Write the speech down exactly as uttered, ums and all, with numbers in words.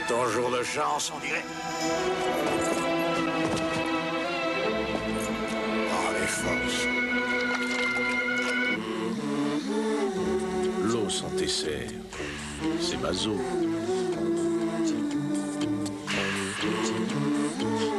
Ton jour de chance, on dirait. Oh, les forces. L'eau sans tes serres, c'est Mazo.